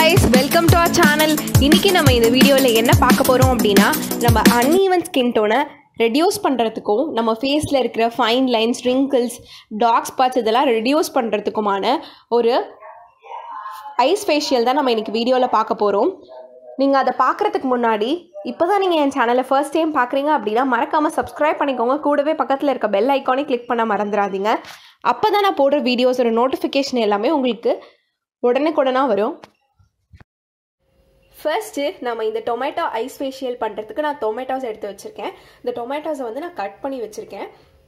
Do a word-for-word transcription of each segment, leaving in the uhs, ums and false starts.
guys, welcome to our channel. இன்னைக்கு நம்ம இந்த வீடியோல என்ன பார்க்க போறோம் அப்படினா நம்ம uneven skin tone reduce பண்றதுக்கும் நம்ம ஃபேஸ்ல இருக்கிற fine lines, wrinkles, dark spots இதெல்லாம் reduce பண்றதுக்குமான ஒரு ஐஸ் ஃபேஷியல் தான் நம்ம இன்னைக்கு வீடியோல பார்க்க போறோம். நீங்க அத பார்க்கிறதுக்கு முன்னாடி இப்போதான் நீங்க என் சேனலை ஃபர்ஸ்ட் டைம் பார்க்குறீங்க அப்படினா மறக்காம subscribe பண்ணிக்கோங்க. கூடவே பக்கத்துல இருக்க bell icon-ஐ click பண்ண மறந்துடாதீங்க. அப்பதான் நான் போடுற வீடியோஸோட நோட்டிஃபிகேஷன் எல்லாமே உங்களுக்கு உடனுக்குடனா வரும். First, நம்ம இந்த டொமேட்டோ ஐஸ் ஃபேஷியல் பண்றதுக்கு நான் டொமேட்டோஸ் எடுத்து வச்சிருக்கேன். இந்த டொமேட்டோஸை வந்து நான் கட் பண்ணி வச்சிருக்கேன்.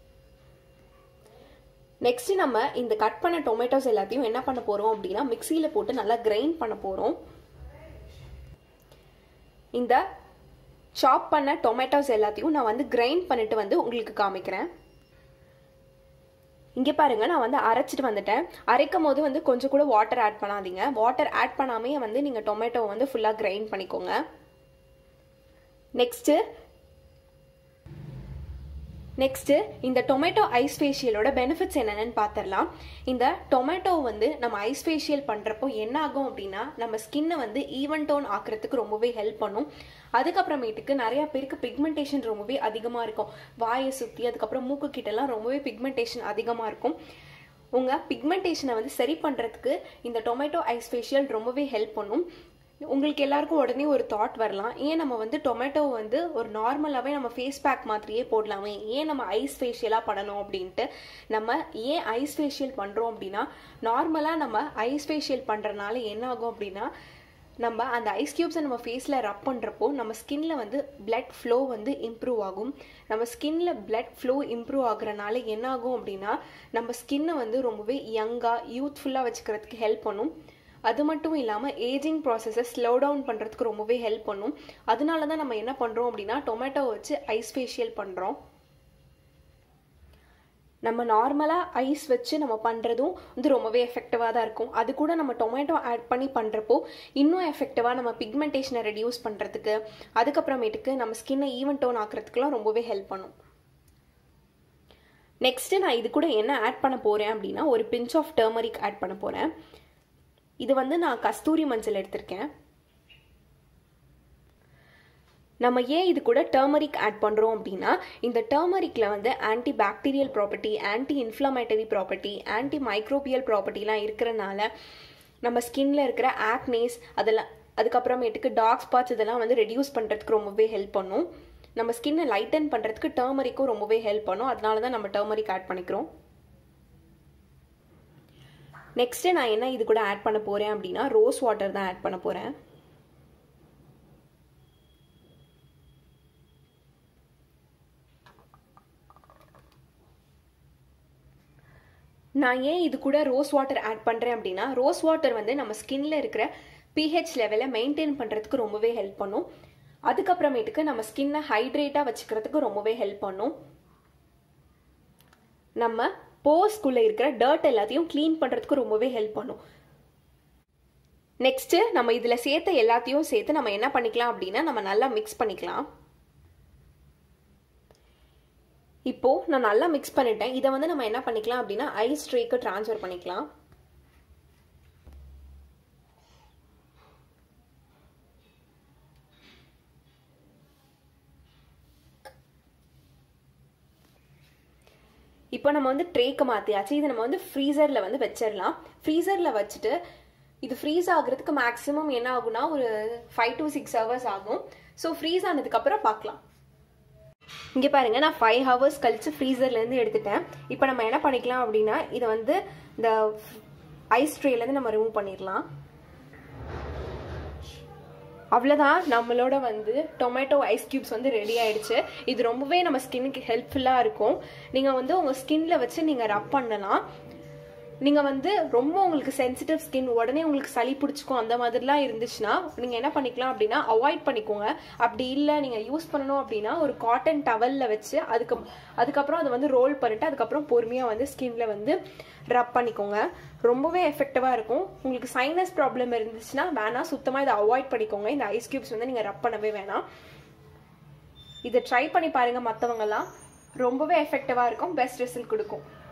நெக்ஸ்ட் நம்ம இந்த கட் பண்ண டொமேட்டோஸ் எல்லாத்தையும் என்ன பண்ண போறோம் அப்படினா மிக்ஸில போட்டு நல்லா கிரைண்ட் பண்ண போறோம். இந்த சாப் பண்ண டொமேட்டோஸ் எல்லாத்தையும் நான் வந்து கிரைண்ட் பண்ணிட்டு வந்து உங்களுக்கு காமிக்கிறேன். இங்க பாருங்க, நான் வந்து அரைச்சிட்டு வந்துட்டேன். அரைக்கும் போது வந்து கொஞ்சம் கூட வாட்டர் ஆட் பண்ணாதீங்க. வாட்டர் ஆட் பண்ணாமே வந்து நீங்க டொமேட்டோ வந்து ஃபுல்லா கிரைண்ட் பண்ணிக்கோங்க. நெக்ஸ்ட் நெக்ஸ்ட் இந்த டொமேட்டோ ஐஸ் ஃபேஷியலோட பெனிஃபிட்ஸ் என்னென்னு பார்த்துடலாம். இந்த டொமேட்டோ வந்து நம்ம ஐஸ் ஃபேஷியல் பண்ணுறப்போ என்ன ஆகும் அப்படின்னா நம்ம ஸ்கின்னை வந்து ஈவன் டோன் ஆக்குறதுக்கு ரொம்பவே ஹெல்ப் பண்ணும். அதுக்கப்புறமேட்டுக்கு நிறைய பேருக்கு பிக்மெண்டேஷன் ரொம்பவே அதிகமாக இருக்கும். வாயை சுற்றி அதுக்கப்புறம் மூக்கு கிட்டலாம் ரொம்பவே பிக்மெண்டேஷன் அதிகமாக இருக்கும். உங்கள் பிக்மெண்டேஷனை வந்து சரி பண்ணுறதுக்கு இந்த டொமேட்டோ ஐஸ் ஃபேஷியல் ரொம்பவே ஹெல்ப் பண்ணும். உங்களுக்கு எல்லாருக்கும் உடனே ஒரு தாட் வரலாம், ஏன் நம்ம வந்து டொமேட்டோ வந்து ஒரு நார்மலாகவே நம்ம ஃபேஸ் பேக் மாதிரியே போடலாமே, ஏன் நம்ம ஐஸ் ஃபேஷியலாக பண்ணணும் அப்படின்ட்டு. நம்ம ஏன் ஐஸ் ஃபேஷியல் பண்ணுறோம் அப்படின்னா நார்மலாக நம்ம ஐஸ் ஃபேஷியல் பண்ணுறதுனால என்ன ஆகும் அப்படின்னா நம்ம அந்த ஐஸ் கியூப்ஸை நம்ம ஃபேஸில் ரப் பண்ணுறப்போ நம்ம ஸ்கின்ல வந்து பிளட் ஃப்ளோ வந்து இம்ப்ரூவ் ஆகும். நம்ம ஸ்கின்ல பிளட் ஃப்ளோ இம்ப்ரூவ் ஆகுறதுனால என்ன ஆகும் அப்படின்னா நம்ம ஸ்கின்னை வந்து ரொம்பவே யங்காக யூத்ஃபுல்லாக வச்சுக்கிறதுக்கு ஹெல்ப் பண்ணும். அது மட்டும் இல்லாமல் ஏஜிங் ப்ராசஸை ஸ்லோ டவுன் பண்ணுறதுக்கு ரொம்பவே ஹெல்ப் பண்ணும். அதனால தான் நம்ம என்ன பண்ணுறோம் அப்படின்னா டொமேட்டோ வச்சு ஐஸ் ஃபேஷியல் பண்ணுறோம். நம்ம நார்மலாக ஐஸ் வச்சு நம்ம பண்ணுறதும் வந்து ரொம்பவே எஃபெக்டிவாக தான் இருக்கும். அது கூட நம்ம டொமேட்டோ ஆட் பண்ணி பண்ணுறப்போ இன்னும் எஃபெக்டிவாக நம்ம பிக்மெண்டேஷனை ரெடியூஸ் பண்ணுறதுக்கு அதுக்கப்புறமேட்டுக்கு நம்ம ஸ்கின்னை ஈவன் டோன் ஆக்குறதுக்குலாம் ரொம்பவே ஹெல்ப் பண்ணும். நெக்ஸ்ட்டு நான் இது கூட என்ன ஆட் பண்ண போகிறேன் அப்படின்னா ஒரு பிஞ்ச் ஆஃப் டர்மரிக் ஆட் பண்ண போகிறேன். இது வந்து நான் கஸ்தூரி மஞ்சள் எடுத்திருக்கேன். நம்ம ஏன் இது கூட டர்மரிக் ஆட் பண்ணுறோம் அப்படின்னா இந்த டர்மரிக்கில் வந்து anti bacterial property, anti inflammatory property, anti microbial ப்ராப்பர்ட்டிலாம் இருக்கிறனால நம்ம ஸ்கின்ல இருக்கிற ஆக்னேஸ் அதெல்லாம் அதுக்கப்புறமேட்டுக்கு டார்க் ஸ்பாட்ஸ் இதெல்லாம் வந்து ரெடியூஸ் பண்ணுறதுக்கு ரொம்பவே ஹெல்ப் பண்ணும். நம்ம ஸ்கின்னை லைட்டன் பண்ணுறதுக்கு டர்மரிக்கும் ரொம்பவே ஹெல்ப் பண்ணும். அதனால தான் நம்ம டர்மரிக் ஆட் பண்ணிக்கிறோம். நெக்ஸ்ட் நான் என்ன இது கூட ஆட் பண்ண போறேன் அப்படின்னா ரோஸ் வாட்டர் தான் ஆட் பண்ண போறேன். நான் ஏன் இது கூட ரோஸ் வாட்டர் ஆட் பண்றேன் அப்படின்னா ரோஸ் வாட்டர் வந்து நம்ம ஸ்கின்ல இருக்கிற பிஹெச் லெவலை மெயின்டைன் பண்றதுக்கு ரொம்பவே ஹெல்ப் பண்ணும். அதுக்கப்புறமேட்டுக்கு நம்ம ஸ்கின்னை ஹைட்ரேட்டா வச்சுக்கிறதுக்கு ரொம்பவே ஹெல்ப் பண்ணும். நம்ம போஸ்க்குள்ள இருக்கிற டர்ட் எல்லாத்தையும் கிளீன் பண்றதுக்கு ரொம்பவே ஹெல்ப் பண்ணும். நெக்ஸ்ட் நம்ம இதுல சேர்த்த எல்லாத்தையும் சேர்த்து நம்ம என்ன பண்ணிக்கலாம் அப்படின்னா நம்ம நல்லா மிக்ஸ் பண்ணிக்கலாம். இப்போ நான் நல்லா மிக்ஸ் பண்ணிட்டேன். இதை வந்து நம்ம என்ன பண்ணிக்கலாம் அப்படின்னா ஐஸ் ட்ரேக்கு டிரான்ஸ்ஃபர் பண்ணிக்கலாம். இப்போ நம்ம வந்து ட்ரேக்கு மாற்றியாச்சு. இதை நம்ம வந்து ஃப்ரீசரில் வந்து வச்சிடலாம். ஃப்ரீசரில் வச்சுட்டு இது ஃப்ரீஸ் ஆகுறதுக்கு மேக்ஸிமம் என்ன ஆகும்னா ஒரு ஃபைவ் டு சிக்ஸ் ஹவர்ஸ் ஆகும். ஸோ ஃப்ரீஸ் ஆனதுக்கப்புறம் பார்க்கலாம். இங்கே பாருங்க, நான் ஃபைவ் ஹவர்ஸ் கழிச்சு ஃப்ரீசர்லேருந்து எடுத்துட்டேன். இப்போ நம்ம என்ன பண்ணிக்கலாம் அப்படின்னா இதை வந்து இந்த ஐஸ் ட்ரேலேருந்து நம்ம ரிமூவ் பண்ணிடலாம். அவ்வளோதான், நம்மளோட வந்து டொமேட்டோ ஐஸ் கியூப்ஸ் வந்து ரெடி ஆயிடுச்சு. இது ரொம்பவே நம்ம ஸ்கின்னுக்கு ஹெல்ப்ஃபுல்லாக இருக்கும். நீங்கள் வந்து உங்கள் ஸ்கின்ல வச்சு நீங்கள் ரப் பண்ணலாம். நீங்கள் வந்து ரொம்ப உங்களுக்கு சென்சிட்டிவ் ஸ்கின், உடனே உங்களுக்கு சளி பிடிச்சிக்கும் அந்த மாதிரிலாம் இருந்துச்சுன்னா நீங்கள் என்ன பண்ணிக்கலாம் அப்படின்னா அவாய்ட் பண்ணிக்கோங்க. அப்படி இல்லை நீங்கள் யூஸ் பண்ணணும் அப்படின்னா ஒரு காட்டன் டவலில் வச்சு அதுக்கு அதுக்கப்புறம் அதை வந்து ரோல் பண்ணிட்டு அதுக்கப்புறம் பொறுமையாக வந்து ஸ்கின்ல வந்து ரப் பண்ணிக்கோங்க. ரொம்பவே எஃபெக்டிவாக இருக்கும். உங்களுக்கு சைனஸ் ப்ராப்ளம் இருந்துச்சுன்னா வேணாம், சுத்தமாக இதை அவாய்ட் பண்ணிக்கோங்க. இந்த ஐஸ் கியூப்ஸ் வந்து நீங்கள் ரப் பண்ணவே வேணாம். இதை ட்ரை பண்ணி பாருங்கள். மற்றவங்கலாம் ரொம்பவே எஃபெக்டிவாக இருக்கும், பெஸ்ட் ரிசல்ட் கொடுக்கும்.